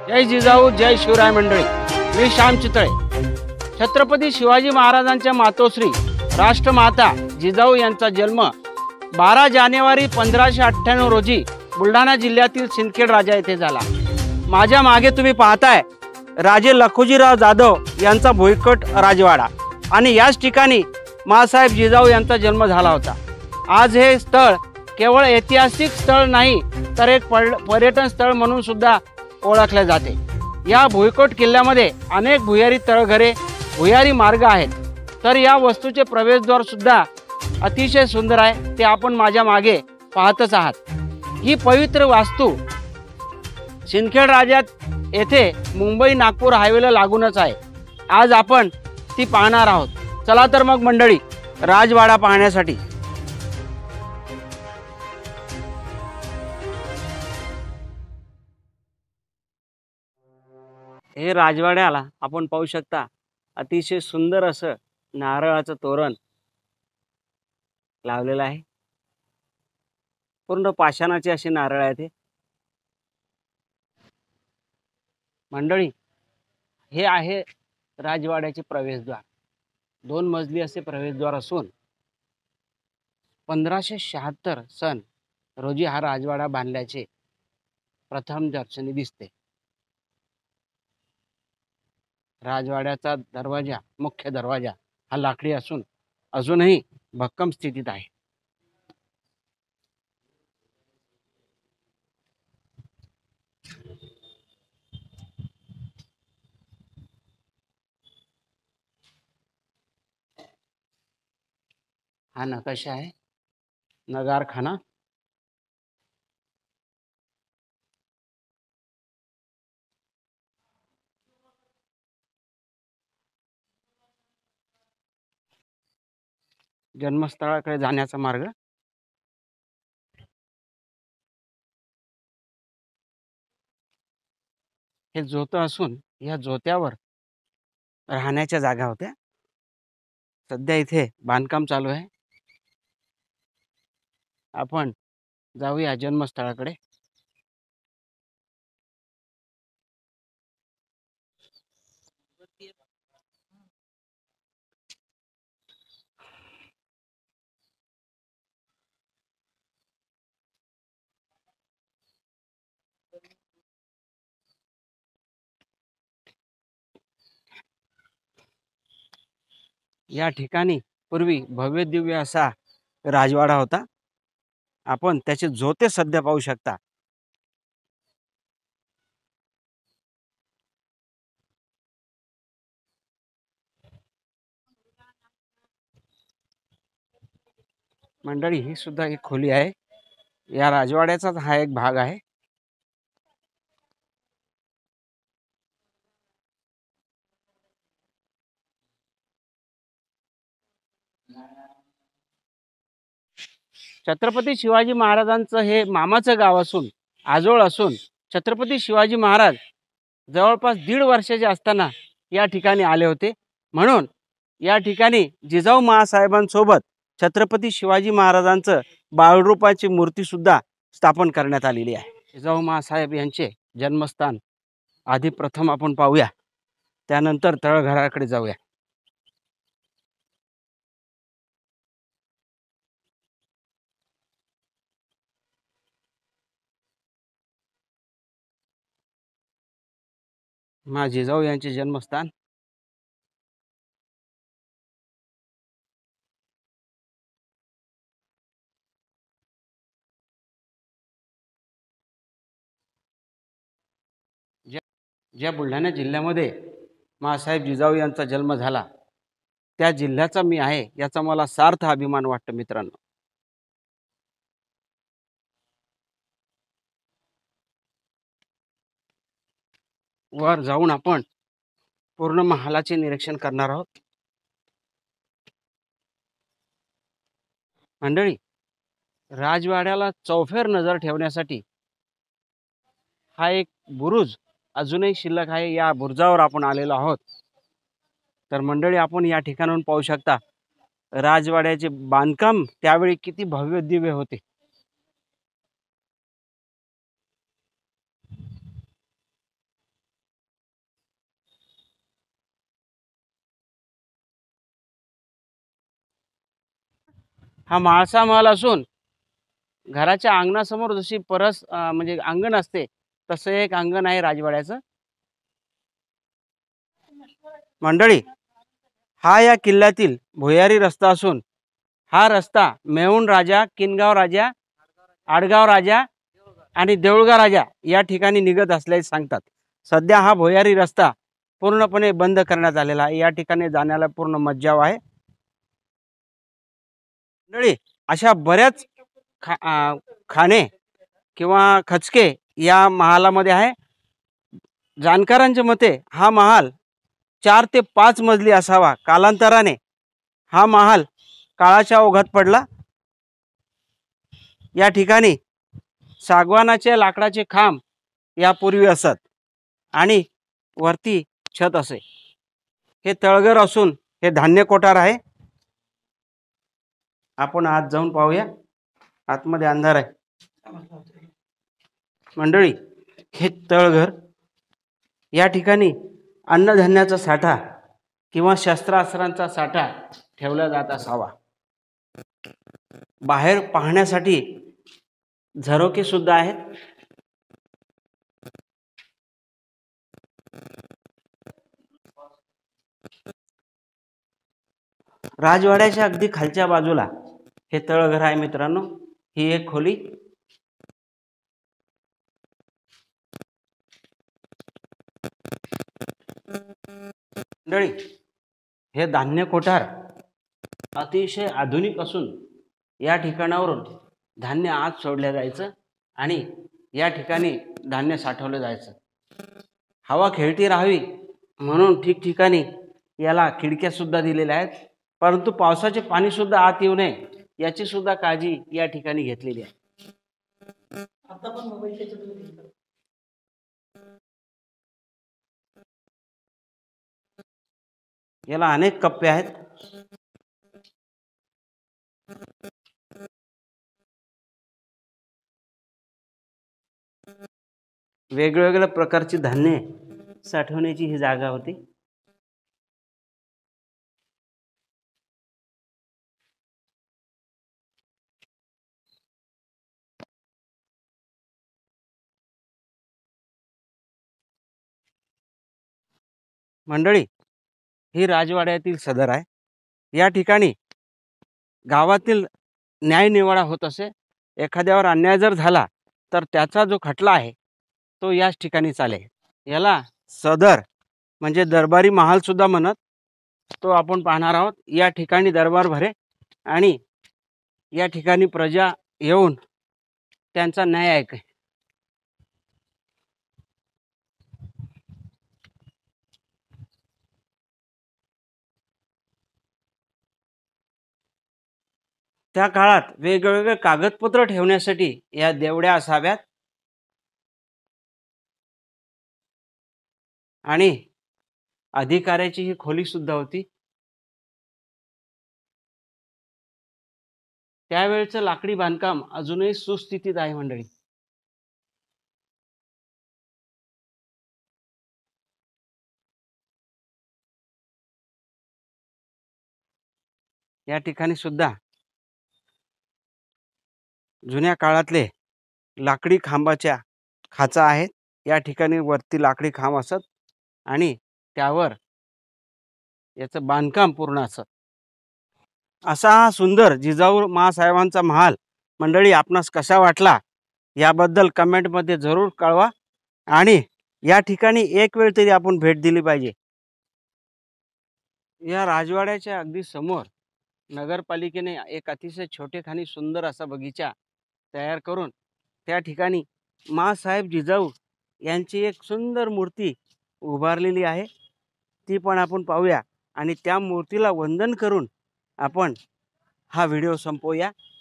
जय जिजाऊ जय शिवराय मंडळी, मी श्याम चितळे। छत्रपती शिवाजी महाराजांच्या मातोश्री राष्ट्रमाता जिजाऊ यांचा जन्म 12 जानेवारी 1598 रोजी बुलढाणा जिल्ह्यातील सिंदखेड राजा येथे झाला। माझ्या मागे तुम्ही पाहताय राजे लखुजीराव जाधव यांचा भुईकोट राजवाडा आणि याच ठिकाणी माँसाहेब जिजाऊ यांचा जन्म झाला होता। आज हे स्थळ केवळ ऐतिहासिक स्थळ नाही तर एक पर्यटन स्थळ म्हणून सुद्धा ओळखले जाते। या भुईकोट किल्ल्यामध्ये अनेक भुयारी तळघरे, भुयारी मार्ग आहेत। तर या वस्तूचे प्रवेशद्वार सुद्धा अतिशय सुंदर आहे, ते आपण माझ्या मागे पाहतच आहात। ही पवित्र वास्तू सिंदखेड राजात येथे मुंबई नागपूर हायवेला लागूनच आहे। आज आपण ती पाहणार आहोत। चला तर मग मंडळी, राजवाडा पाहण्यासाठी हे राजवाड्याला आपण पाहू शकता, अतिशय सुंदर असं नारळाचं तोरण लावलेलं आहे। पूर्ण पाषाणाचे असे नारळ आहेत हे मंडळी। हे आहे राजवाड्याचे प्रवेशद्वार। 2 मजली असे प्रवेशद्वार असून 1576 सन रोजी हा राजवाडा बांधल्याचे प्रथम दर्शनी दिसते। राजवाड्याचा दरवाजा, मुख्य दरवाजा हा लाकडी असून अजूनही भक्कम स्थितीत आहे। हा नकाशा आहे नगारखाना। जन्मस्थळाकडे जाण्याचा मार्ग। हे जोतं असून या जोत्यावर राहण्याच्या जागा होत्या। सध्या इथे बांधकाम चालू आहे। आपण जाऊया जन्मस्थळाकडे। या ठिकाणी पूर्वी भव्य दिव्य असा राजवाडा होता। आपण त्याचे जोते सध्या पाहू शकता। मंडळी, ही सुद्धा एक खोली आहे। या राजवाड्याचाच हा एक भाग आहे। छत्रपती शिवाजी महाराजांचं हे मामाचं गाव असून, आजोळ असून छत्रपती शिवाजी महाराज जवळपास 1.5 वर्षाचे असताना या ठिकाणी आले होते। म्हणून या ठिकाणी जिजाऊ माँसाहेबांसोबत छत्रपती शिवाजी महाराजांचं बाळरूपाची मूर्ती सुद्धा स्थापन करण्यात आलेली आहे। जिजाऊ माँसाहेब यांचे जन्मस्थान आधी प्रथम आपण पाहूया, त्यानंतर तळघराकडे जाऊया। माँ जिजाऊ यांचे जन्मस्थान। ज्या बुलढाणा जिल्ह्यामध्ये माँसाहेब जिजाऊ यांचा जन्म झाला, त्या जिल्ह्याचा मी आहे याचा मला सार्थ अभिमान वाटतो मित्रांनो। वर जाऊन आपण पूर्ण महालाचे निरीक्षण करणार आहोत। मंडळी, राजवाड्याला चौफेर नजर ठेवण्यासाठी हा एक बुरुज अजूनही शिल्लक आहे। या बुरुजावर आपण आलेलो आहोत। तर मंडळी, आपण या ठिकाणाहून पाहू शकता राजवाड्याचे बांधकाम त्यावेळी किती भव्य दिव्य होते। हा म्हाळसा महल असून घराच्या अंगणासमोर जशी परस म्हणजे अंगण असते तसं एक अंगण आहे राजवाड्याचं. मंडळी, हा या किल्ल्यातील भुयारी रस्ता असून हा रस्ता मेहुण राजा, किनगाव राजा, आडगाव राजा आणि देऊळगाव राजा या ठिकाणी निघत असल्याचे सांगतात. सध्या हा भुयारी रस्ता पूर्णपणे बंद करण्यात आलेला आहे. या ठिकाणी जाण्याला पूर्ण मज्जाव आहे. मंडळी, अशा बऱ्याच खाणे किंवा खचके या महालामध्ये आहे. जाणकारांच्या मते हा महाल 4 ते 5 मजली असावा. कालांतराने हा महाल काळाच्या ओघात पडला. या ठिकाणी सागवानाचे लाकडाचे खांब यापूर्वी असत आणि वरती छत असे. हे तळघर असून हे धान्य कोठार आहे. आपण आत जाऊन पाहूया. आतमध्ये अंधार आहे. मंडळी, हे तळघर, या ठिकाणी अन्नधान्याचा साठा किंवा शस्त्रास्त्रांचा साठा ठेवला जात असावा. बाहेर पाहण्यासाठी झरोके सुद्धा आहेत. राजवाड्याच्या अगदी खालच्या बाजूला हे तळघर आहे मित्रांनो. ही एक खोली. मंडळी, हे धान्य कोठार अतिशय आधुनिक असून या ठिकाणावरून धान्य आत सोडलं जायचं आणि या ठिकाणी धान्य साठवलं जायचं. हवा खेळती राहावी म्हणून ठिकठिकाणी याला खिडक्या सुद्धा दिलेल्या आहेत. परंतु पावसाचे पाणी सुद्धा आत येऊ नये याची सुद्धा काळजी या ठिकाणी घेतलेली आहे. याला अनेक कप्पे आहेत. वेगवेगळ्या प्रकारची धान्य साठवण्याची ही जागा होती. मंडळी, ही राजवाड्यातील सदर आहे. या ठिकाणी गावातील न्यायनिवाडा होत असे. एखाद्यावर अन्याय जर झाला तर त्याचा जो खटला आहे तो याच ठिकाणी चालेल. याला सदर म्हणजे दरबारी महाल सुद्धा म्हणत. तो आपण पाहणार आहोत. या ठिकाणी दरबार भरे आणि या ठिकाणी प्रजा येऊन त्यांचा न्याय ऐके. त्या काळात वेगवेगळे कागदपत्र ठेवण्यासाठी या देवड्या असाव्यात आणि अधिकाऱ्याची ही खोली सुद्धा होती. त्यावेळचं लाकडी बांधकाम अजूनही सुस्थितीत आहे मंडळी. या ठिकाणी सुद्धा जुन्या काळातले लाकडी खांबाच्या खाचा आहेत. या ठिकाणी वरती लाकडी खांब असत आणि त्यावर याचं बांधकाम पूर्ण असत. असा हा सुंदर जिजाऊ मासाहेबांचा महाल मंडळी आपणास कसा वाटला याबद्दल कमेंटमध्ये जरूर कळवा आणि या ठिकाणी एक वेळ तरी आपण भेट दिली पाहिजे. या राजवाड्याच्या अगदी समोर नगरपालिकेने एक अतिशय छोटेखानी सुंदर असा बगीचा तयार करून त्या ठिकाणी मासाहेब जिजाऊ यांची एक सुंदर मूर्ती उभारलेली आहे. ती पण आपण पाहूया आणि त्या मूर्तीला वंदन करून आपण हा व्हिडिओ संपवूया.